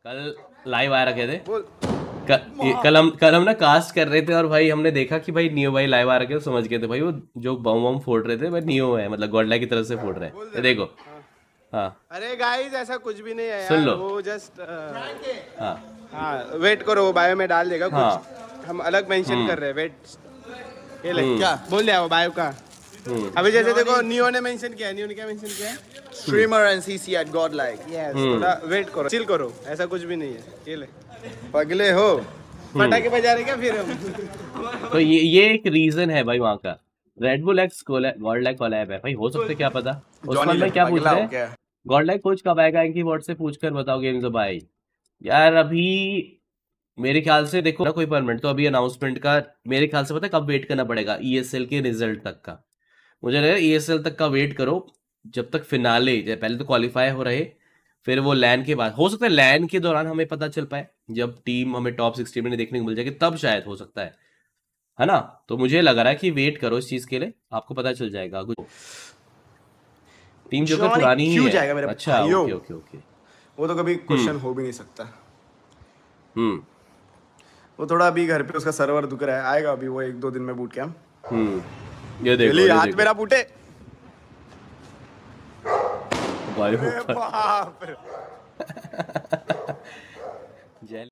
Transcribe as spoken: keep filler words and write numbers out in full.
कल लाइव आ रखे थे। बोल क, कल हम कल हम ना कास्ट कर रहे थे और भाई हमने देखा कि भाई नियो भाई लाइव आ रखे, तो समझ गए थे भाई वो जो बम बम फोड़ रहे थे भाई नियो है, मतलब गॉडलाइक की तरफ से फोड़ रहे हैं। ये देखो। हाँ अरे गाइस ऐसा कुछ भी नहीं है सुन यार, लो। वो जस्ट हाँ हाँ वेट करो, वो बायो में डाल देगा हाँ। कुछ, हम अलग मेंशन कर रहे हैं, वेट। ये ले हम्म। क्या बोल दिया वो बायो का। हम्म। अभी जैसे देखो नियो ने मेंशन किया है, नियो ने क्या मेंशन किया है, Streamer and C C at Godlike. Yes थोड़ा वेट करो, चिल करो, ऐसा कुछ भी नहीं है। ये ले पगले हो। पटाखे बजा रहे क्या फिर हम? तो ये ये एक रीजन है भाई वहाँ का। Red Bull X Godlike collab है भाई, हो सकता है क्या पता। उस्मान भाई क्या पूछ रहे हैं, गॉडलाइक कोच कब आएगा, इनकी वर्ड से पूछ कर बताओ गेम्स भाई। यार अभी मेरे ख्याल से देखो ना कोई परमानेंट, तो अभी अनाउंसमेंट का मेरे ख्याल से पता है कब वेट करना पड़ेगा, ईएसएल के रिजल्ट तक का। मुझे लग रहा है ईएसएल तक का वेट करो, जब तक फिनाले, पहले तो क्वालिफाई हो रहे, फिर वो लैन के बाद हो सकता है लैन के दौरान हमें पता चल पाए, जब टीम हमें टॉप सिक्सटीन में देखने को मिल जाएगी तब शायद हो सकता है है ना। तो मुझे लग रहा है कि वेट करो इस चीज के लिए, आपको पता चल जाएगा। टीम जो कि पुरानी ही है। जाएगा मेरे अच्छा ओके ओके ओके। वो तो कभी क्वेश्चन हो भी नहीं सकता। हम्म। वो थोड़ा अभी घर पे उसका सर्वर दुख रहा है, आएगा अभी वो एक दो दिन में बूट कैंप। हम्म। ये देखो ये हाथ देखो मेरा बूटे। भाई बाप रे।